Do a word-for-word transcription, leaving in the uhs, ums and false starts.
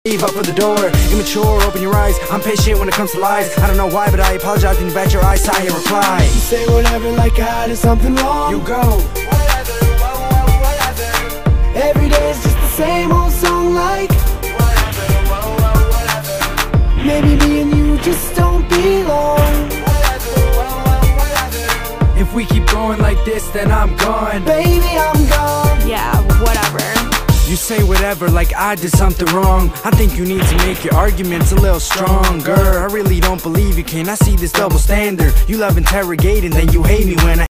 leave out for the door. Immature, open your eyes, I'm patient when it comes to lies. I don't know why, but I apologize when you bat your eyes, sigh and reply. You say whatever like I did something wrong. You go whatever, whoa, whoa, whatever. Every day is just the same old song like whatever, whoa, whoa, whatever. Maybe me and you just don't belong. Whatever, whoa, whoa, whatever. If we keep going like this, then I'm gone. Baby, I'm gone. Yeah, whatever. You say whatever like I did something wrong. I think you need to make your arguments a little stronger. I really don't believe you can, I see this double standard. You love interrogating, then you hate me when I